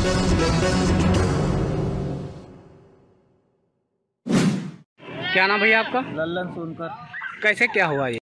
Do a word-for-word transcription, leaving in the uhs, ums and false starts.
क्या नाम भैया आपका? लल्लन सोनकर। कैसे क्या हुआ ये?